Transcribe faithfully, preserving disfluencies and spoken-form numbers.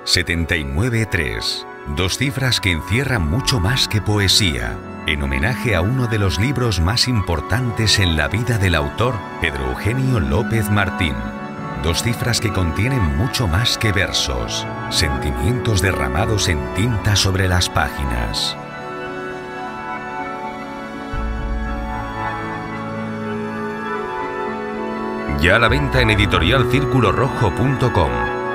setenta y nueve tres. Dos cifras que encierran mucho más que poesía, en homenaje a uno de los libros más importantes en la vida del autor, Pedro Eugenio López Martín. Dos cifras que contienen mucho más que versos, sentimientos derramados en tinta sobre las páginas. Ya a la venta en editorial círculo rojo punto com.